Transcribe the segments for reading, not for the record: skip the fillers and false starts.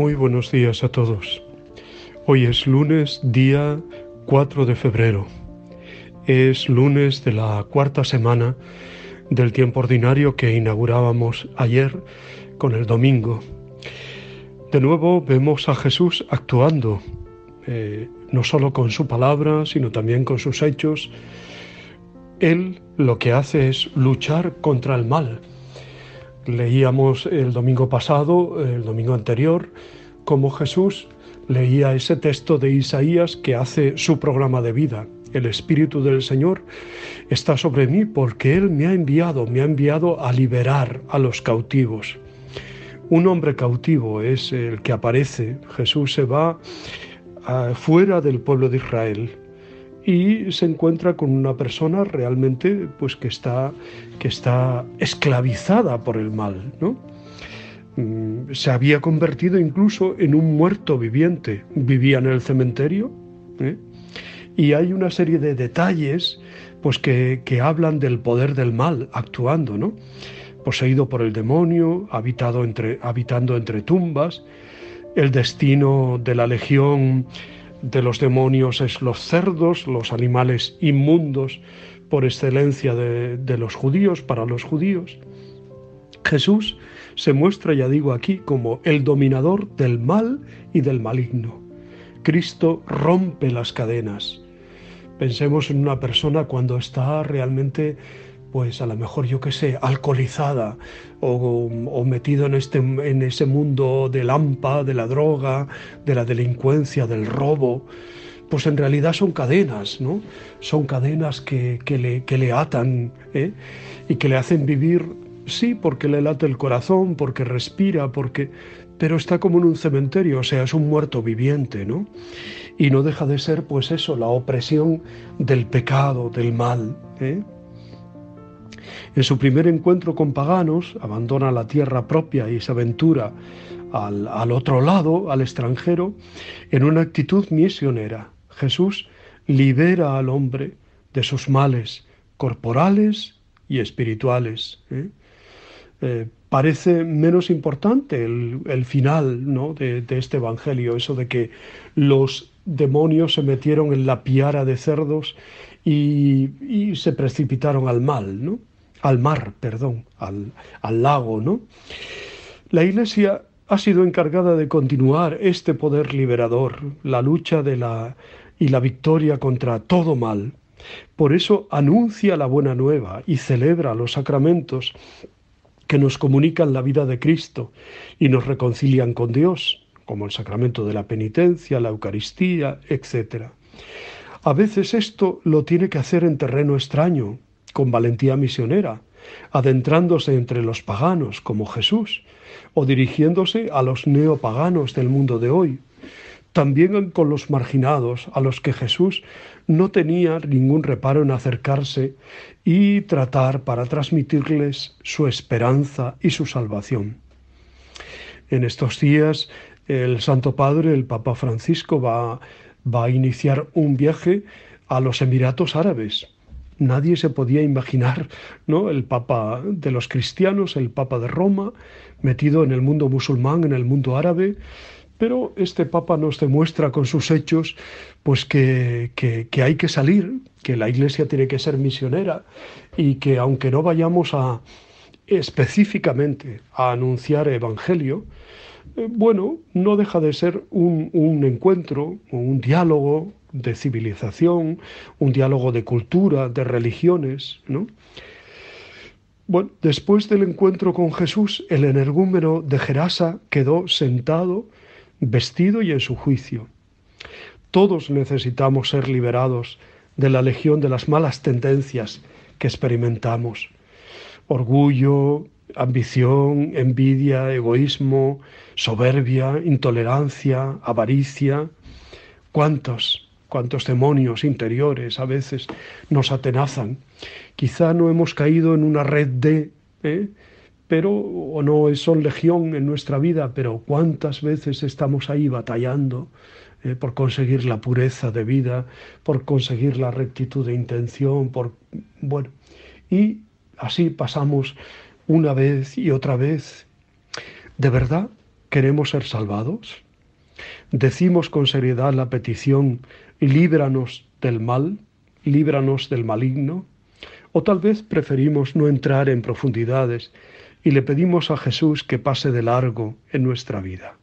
Muy buenos días a todos. Hoy es lunes, día 4 de febrero. Es lunes de la cuarta semana del tiempo ordinario que inaugurábamos ayer con el domingo. De nuevo vemos a Jesús actuando, no solo con su palabra, sino también con sus hechos. Él lo que hace es luchar contra el mal. Leíamos el domingo pasado, el domingo anterior, cómo Jesús leía ese texto de Isaías que hace su programa de vida. El Espíritu del Señor está sobre mí porque Él me ha enviado a liberar a los cautivos. Un hombre cautivo es el que aparece. Jesús se va fuera del pueblo de Israel y se encuentra con una persona realmente pues que está esclavizada por el mal, ¿no? Se había convertido incluso en un muerto viviente, vivía en el cementerio, ¿eh? Y hay una serie de detalles pues que hablan del poder del mal actuando, ¿no? Poseído por el demonio, habitando entre tumbas. El destino de la legión de los demonios es los cerdos, los animales inmundos por excelencia de los judíos, para los judíos. Jesús se muestra, ya digo aquí, como el dominador del mal y del maligno. Cristo rompe las cadenas. Pensemos en una persona cuando está realmente, pues a lo mejor, yo qué sé, alcoholizada o metido en ese mundo del hampa, de la droga, de la delincuencia, del robo. Pues en realidad son cadenas, ¿no? Son cadenas que le atan, ¿eh? Y que le hacen vivir, sí, porque le late el corazón, porque respira, pero está como en un cementerio, o sea, es un muerto viviente, ¿no? Y no deja de ser, pues eso, la opresión del pecado, del mal, ¿eh? En su primer encuentro con paganos, abandona la tierra propia y se aventura al otro lado, al extranjero, en una actitud misionera. Jesús libera al hombre de sus males corporales y espirituales, ¿eh? Parece menos importante el final, ¿no?, de este evangelio, eso de que los demonios se metieron en la piara de cerdos y se precipitaron al mal, ¿no? Al mar, perdón, al lago, ¿no? La Iglesia ha sido encargada de continuar este poder liberador, la lucha y la victoria contra todo mal. Por eso anuncia la buena nueva y celebra los sacramentos que nos comunican la vida de Cristo y nos reconcilian con Dios, como el sacramento de la penitencia, la Eucaristía, etc. A veces esto lo tiene que hacer en terreno extraño, con valentía misionera, adentrándose entre los paganos, como Jesús, o dirigiéndose a los neopaganos del mundo de hoy. También con los marginados, a los que Jesús no tenía ningún reparo en acercarse y tratar para transmitirles su esperanza y su salvación. En estos días, el Santo Padre, el Papa Francisco, va a iniciar un viaje a los Emiratos Árabes. Nadie se podía imaginar, ¿no?, el Papa de los cristianos, el Papa de Roma, metido en el mundo musulmán, en el mundo árabe. Pero este Papa nos demuestra con sus hechos pues que hay que salir, que la Iglesia tiene que ser misionera y que aunque no vayamos específicamente a anunciar evangelio, bueno, no deja de ser un encuentro, un diálogo de civilización, un diálogo de cultura, de religiones, ¿no? Bueno, después del encuentro con Jesús, el energúmeno de Gerasa quedó sentado, vestido y en su juicio. Todos necesitamos ser liberados de la legión de las malas tendencias que experimentamos. Orgullo, ambición, envidia, egoísmo, soberbia, intolerancia, avaricia. ¿Cuántos demonios interiores a veces nos atenazan? Quizá no hemos caído en una red o no son legión en nuestra vida, pero cuántas veces estamos ahí batallando por conseguir la pureza de vida, por conseguir la rectitud de intención, y así pasamos una vez y otra vez. De verdad ¿Queremos ser salvados? ¿Decimos con seriedad la petición, líbranos del mal, líbranos del maligno? ¿O tal vez preferimos no entrar en profundidades y le pedimos a Jesús que pase de largo en nuestra vida?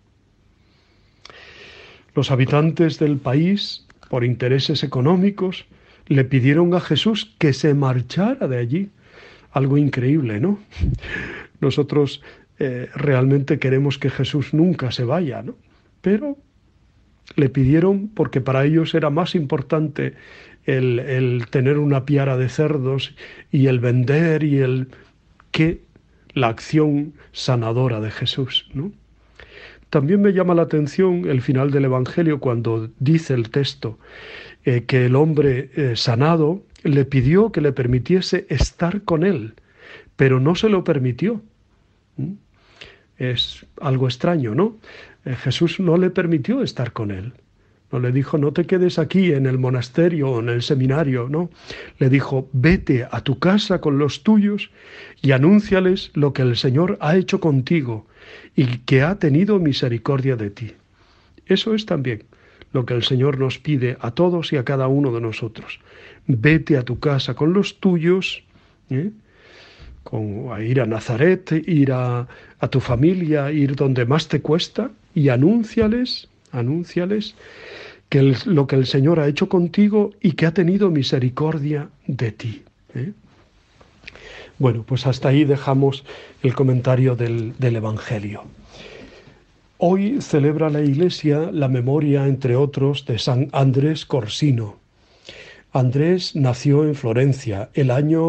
Los habitantes del país, por intereses económicos, le pidieron a Jesús que se marchara de allí. Algo increíble, ¿no? Nosotros realmente queremos que Jesús nunca se vaya, ¿no? Pero le pidieron porque para ellos era más importante el tener una piara de cerdos y el vender que la acción sanadora de Jesús, ¿no? También me llama la atención el final del Evangelio cuando dice el texto que el hombre sanado le pidió que le permitiese estar con él, pero no se lo permitió. Es algo extraño, ¿no? Jesús no le permitió estar con él. No le dijo, no te quedes aquí en el monasterio o en el seminario, no. Le dijo, vete a tu casa con los tuyos y anúnciales lo que el Señor ha hecho contigo y que ha tenido misericordia de ti. Eso es también lo que el Señor nos pide a todos y a cada uno de nosotros. Vete a tu casa con los tuyos, a ir a Nazaret, ir a tu familia, ir donde más te cuesta y anúnciales que lo que el Señor ha hecho contigo y que ha tenido misericordia de ti. Bueno, pues hasta ahí dejamos el comentario del Evangelio. Hoy celebra la Iglesia la memoria, entre otros, de San Andrés Corsino. Andrés nació en Florencia el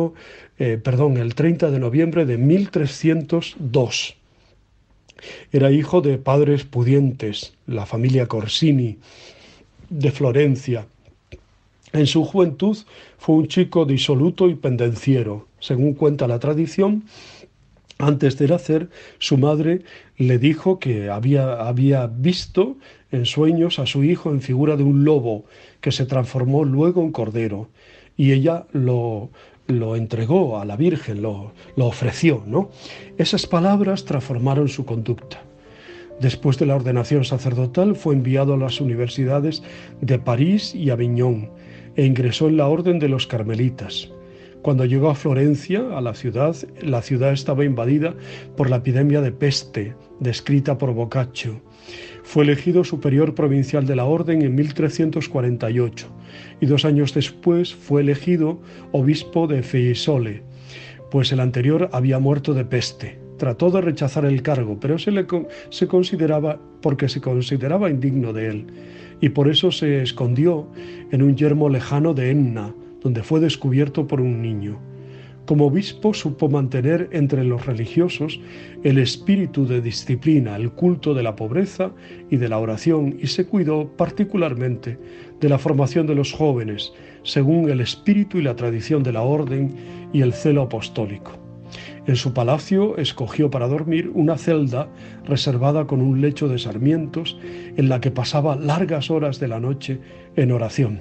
30 de noviembre de 1302. Era hijo de padres pudientes, la familia Corsini de Florencia. En su juventud fue un chico disoluto y pendenciero. Según cuenta la tradición, antes de nacer, su madre le dijo que había visto en sueños a su hijo en figura de un lobo que se transformó luego en cordero, y ella lo entregó a la Virgen, lo ofreció, ¿no? Esas palabras transformaron su conducta. Después de la ordenación sacerdotal fue enviado a las universidades de París y Aviñón e ingresó en la orden de los carmelitas. Cuando llegó a Florencia, a la ciudad estaba invadida por la epidemia de peste, descrita por Boccaccio. Fue elegido superior provincial de la orden en 1348 y 2 años después fue elegido obispo de Fiesole, pues el anterior había muerto de peste. Trató de rechazar el cargo, pero se consideraba indigno de él, y por eso se escondió en un yermo lejano de Enna, donde fue descubierto por un niño. Como obispo supo mantener entre los religiosos el espíritu de disciplina, el culto de la pobreza y de la oración, y se cuidó particularmente de la formación de los jóvenes, según el espíritu y la tradición de la orden y el celo apostólico. En su palacio escogió para dormir una celda reservada con un lecho de sarmientos en la que pasaba largas horas de la noche en oración.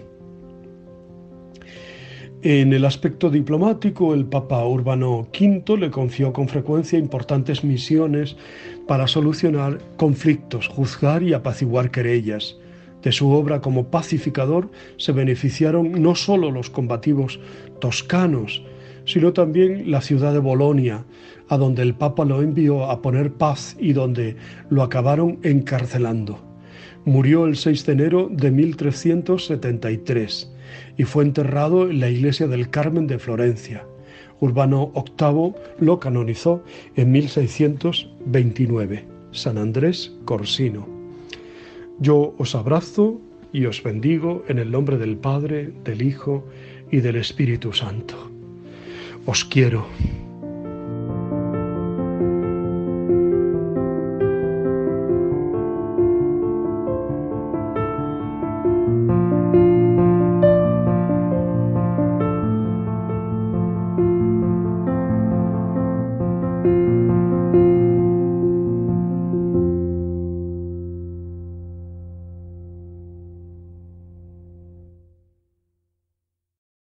En el aspecto diplomático, el Papa Urbano V le confió con frecuencia importantes misiones para solucionar conflictos, juzgar y apaciguar querellas. De su obra como pacificador se beneficiaron no solo los combativos toscanos, sino también la ciudad de Bolonia, a donde el Papa lo envió a poner paz y donde lo acabaron encarcelando. Murió el 6 de enero de 1373 y fue enterrado en la iglesia del Carmen de Florencia. Urbano VIII lo canonizó en 1629. San Andrés Corsino. Yo os abrazo y os bendigo en el nombre del Padre, del Hijo y del Espíritu Santo. Os quiero.